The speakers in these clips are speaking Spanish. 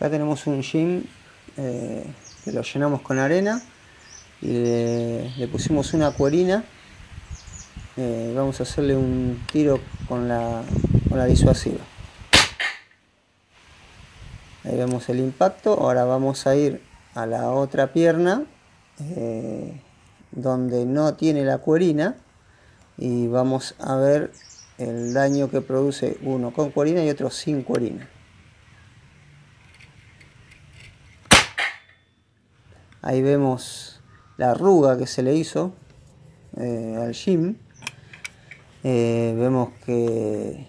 Acá tenemos un gym que lo llenamos con arena y le pusimos una cuerina. Vamos a hacerle un tiro con la disuasiva. Ahí vemos el impacto. Ahora vamos a ir a la otra pierna donde no tiene la cuerina y vamos a ver el daño que produce uno con cuerina y otro sin cuerina. Ahí vemos la arruga que se le hizo al gym. Vemos que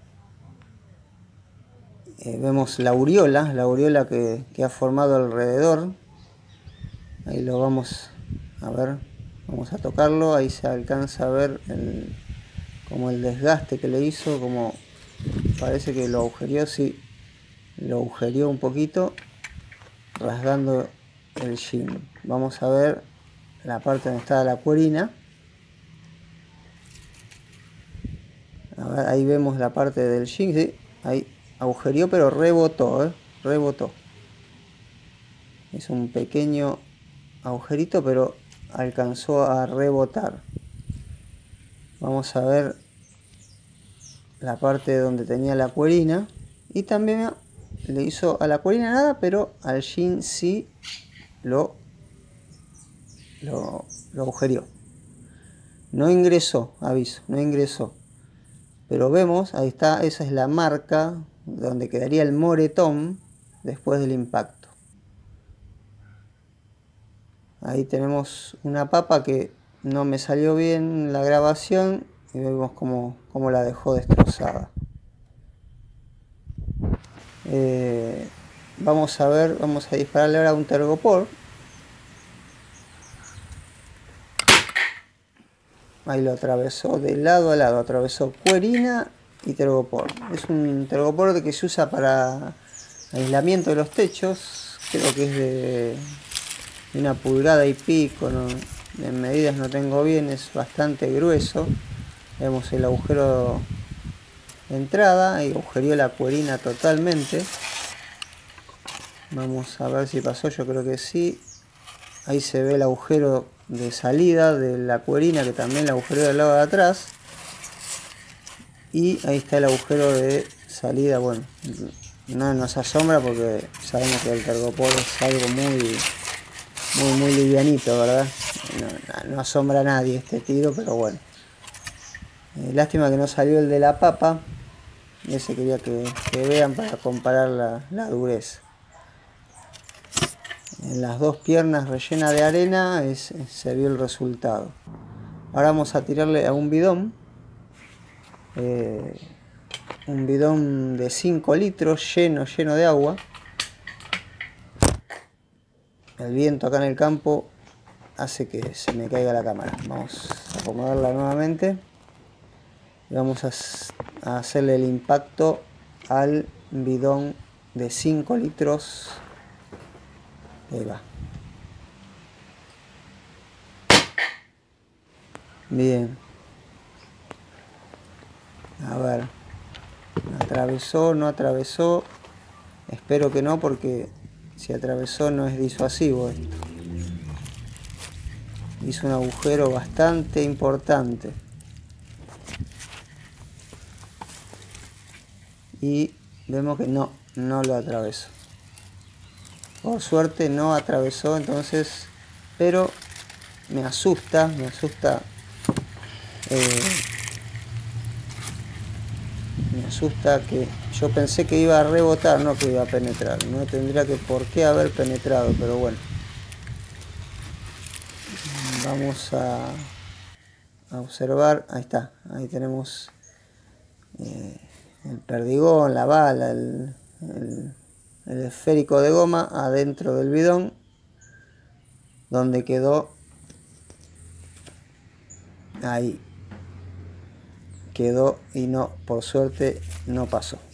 vemos la aureola que ha formado alrededor. Ahí lo vamos a ver, vamos a tocarlo. Ahí se alcanza a ver como el desgaste que le hizo, como parece que lo agujereó, sí, lo agujereó un poquito, rasgando el gym. Vamos a ver la parte donde está la cuerina. A ver, ahí vemos la parte del gym, ¿sí? Ahí agujereó, pero rebotó, rebotó. Es un pequeño agujerito, pero alcanzó a rebotar. Vamos a ver la parte donde tenía la cuerina. Y también le hizo a la cuerina nada, pero al gym sí lo agujereó. No ingresó, aviso, no ingresó. Pero vemos, ahí está, esa es la marca donde quedaría el moretón después del impacto. Ahí tenemos una papa que no me salió bien la grabación y vemos cómo la dejó destrozada. Vamos a ver, vamos a dispararle ahora un Tergopor. Ahí lo atravesó de lado a lado, atravesó cuerina y Tergopor. Es un Tergopor que se usa para aislamiento de los techos, creo que es de 1,5 pulgadas, ¿no? En medidas no tengo bien, es bastante grueso. Vemos el agujero de entrada y agujereó la cuerina totalmente. Vamos a ver si pasó, yo creo que sí. Ahí se ve el agujero de salida de la cuerina, que también la agujereó del lado de atrás. Y ahí está el agujero de salida. Bueno, no nos asombra porque sabemos que el Tergopor es algo muy livianito, ¿verdad? No asombra a nadie este tiro, pero bueno. Lástima que no salió el de la papa. Ese quería que vean para comparar la dureza. En las dos piernas rellenas de arena se vio el resultado. Ahora vamos a tirarle a un bidón. Un bidón de 5 litros lleno de agua. El viento acá en el campo hace que se me caiga la cámara. Vamos a acomodarla nuevamente. Y vamos a hacerle el impacto al bidón de 5 litros. Ahí va. Bien. A ver. ¿Atravesó? ¿No atravesó? Espero que no, porque si atravesó no es disuasivo esto. Hizo un agujero bastante importante. Y vemos que no lo atravesó. Por suerte no atravesó, entonces, pero me asusta que yo pensé que iba a rebotar, no que iba a penetrar. No tendría por qué haber penetrado, pero bueno. Vamos a observar, ahí está, ahí tenemos el perdigón, la bala, el esférico de goma adentro del bidón, donde quedó. Ahí quedó y no, por suerte no pasó.